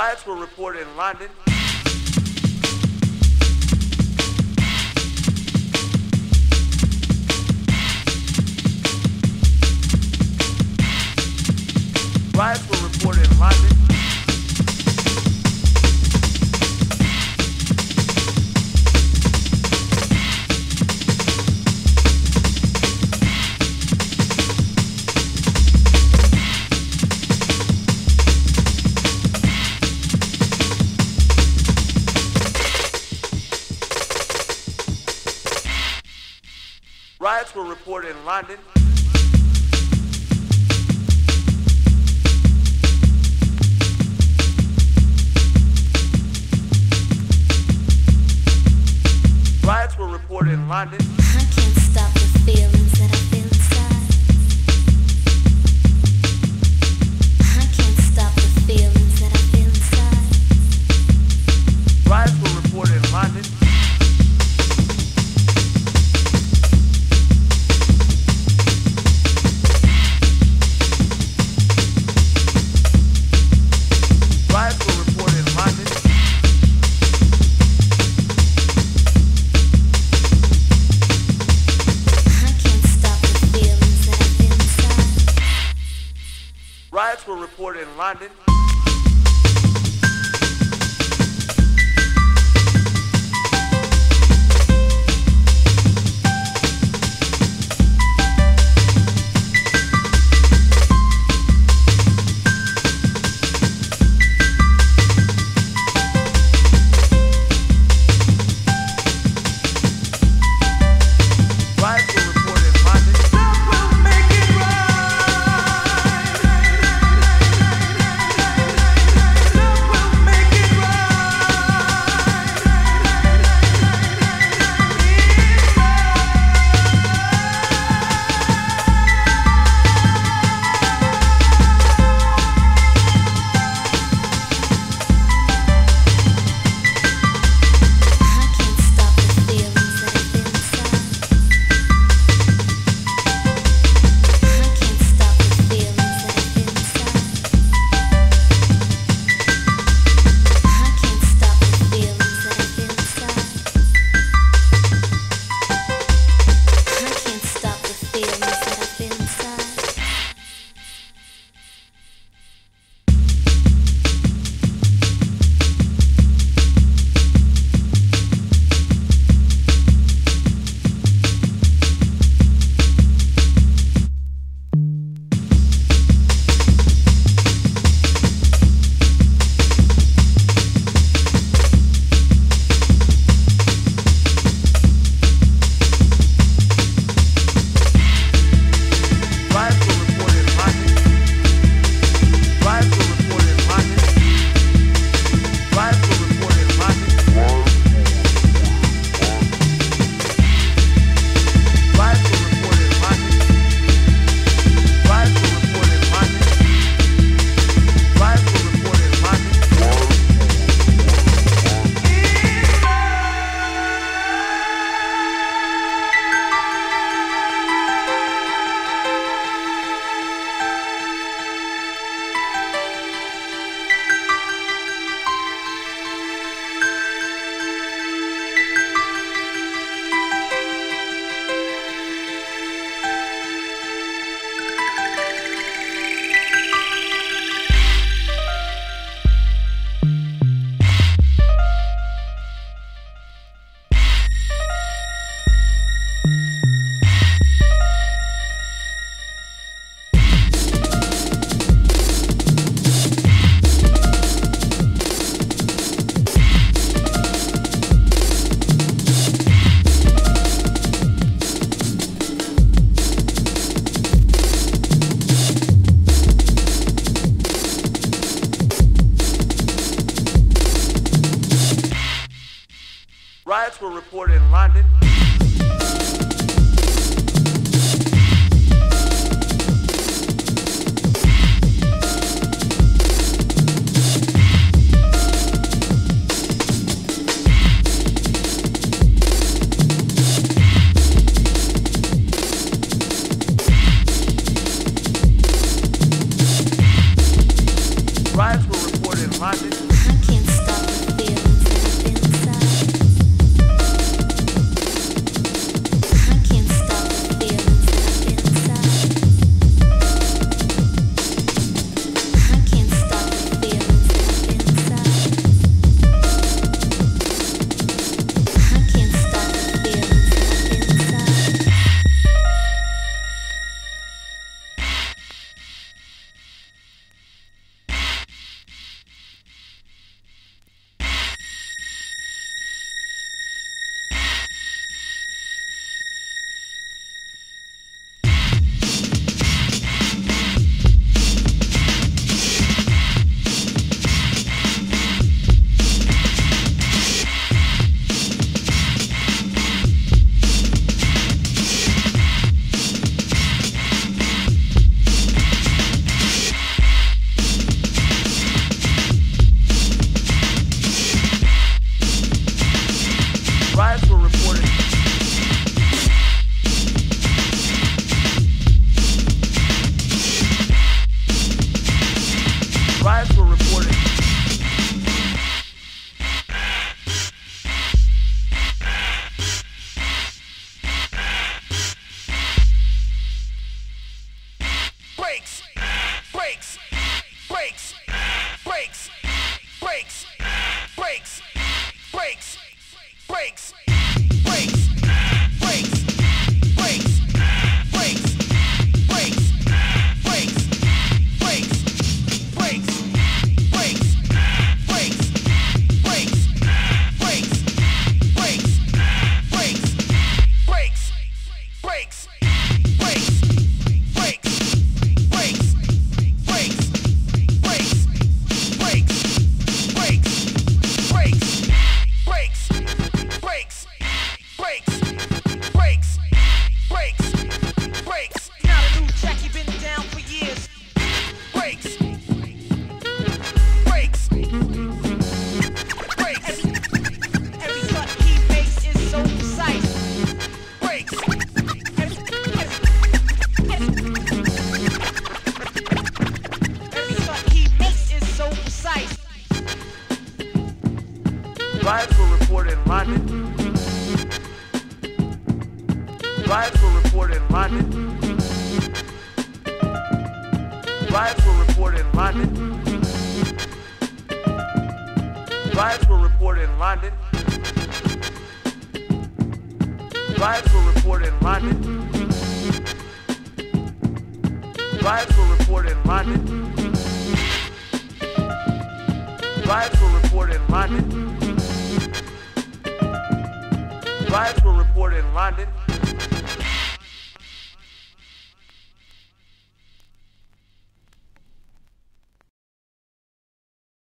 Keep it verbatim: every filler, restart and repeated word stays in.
Riots were reported in London. Riots were reported in London. Riots were reported in London. Riots were reported in London. I can't stop the feelings that I feel inside. I can't stop the feelings that I feel inside. Riots were reported in London. Riots were reported in London. I can't stop the feelings that I feel inside. Riots were reported in London. Riots were reported in London. Love will make it right. Love will make it I can't stop the feelings that I feel inside. I can't stop the feelings that I feel inside. I can't stop the feelings that I feel inside. I can't stop the feelings that I feel inside. Riots were reported in London. Riots were reported in London. Riots were reported in London. Riots were reported in London. Riots were reported in London. Riots were reported in London. Riots were reported in London. Riots were reported in London. Riots were reported in London. Riots were reported in London. Riots were reported in London. Riots were reported in London. Riots were reported in London. Riots were reported in London. Riots were reported in London.